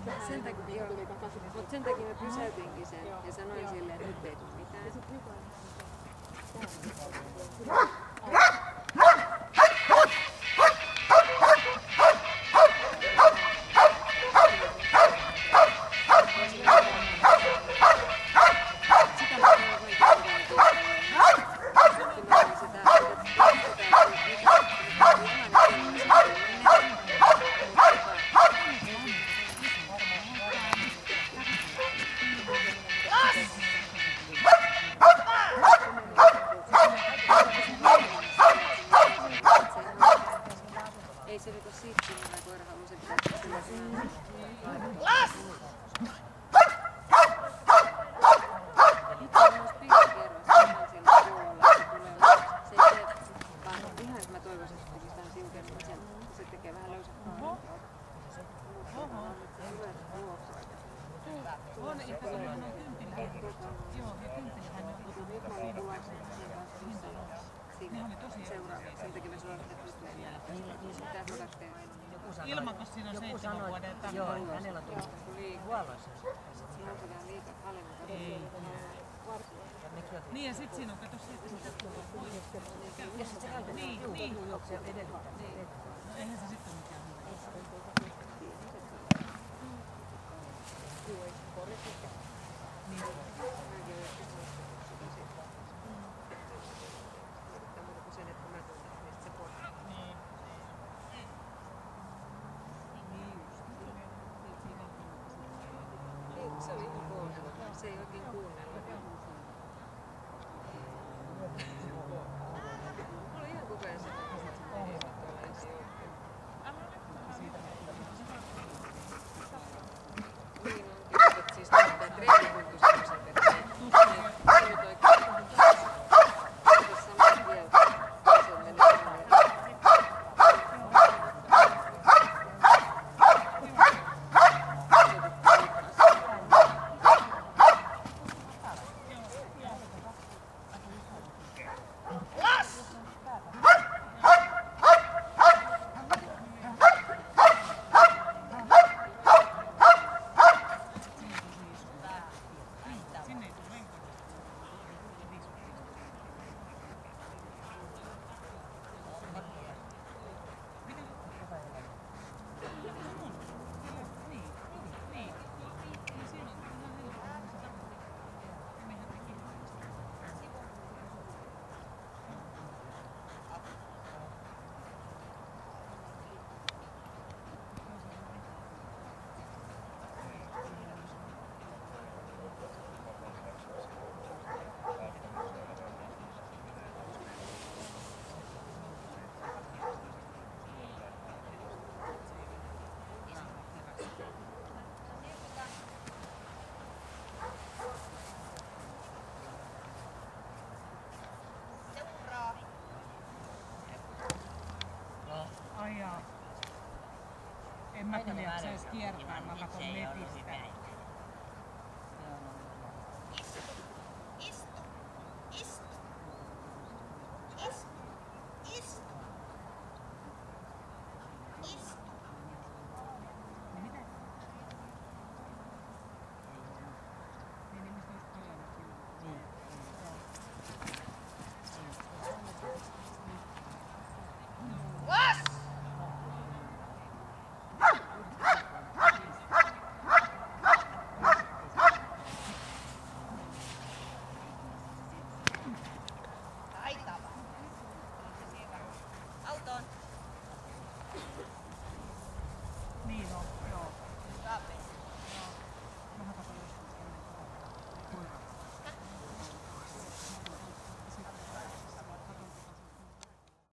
Mutta sen takia mä pysäytinkin sen ja sanoin silleen, että nyt ei tule mitään. Ei se riko siitä, kun koira haluaa, se pitää kyllä sinä. Nyt on myös piikkikerros, se on siellä puolella, se tulee. Se ei tee, vaan ihan mä toivoisin, että tekisi vähän tiukemmin, se tekee vähän löysäkkää. On, ja kun hän on kympillä. Joo, ja kympillähän on ne oli tosi seuraavia. Sen takia me suorittiin Ilmakos siinä on 7 vuoden takana. Joo, hänellä tuli huollossa. Niin ja sit siinä on, kato siitä pois. Ja sit se käytetään. Niin. Se edellyttää. No eihän se sitten mikään hyvä. Niin. Se oli ihan kuunnella. Se ei oikein kuunnella. Mulla on ihan koko ajan se, että ei ole ensin oikein. Niin onkin, että siis näyttää treenihuntuskuksen perään. Nyt oikein. Samat vielä. Se menee näin. En mä kyllä jaksaisi kiertää, mä katon netistä.